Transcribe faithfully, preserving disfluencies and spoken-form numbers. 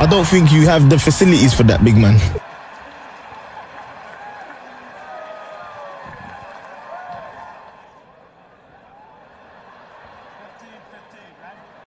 I don't think you have the facilities for that, big man.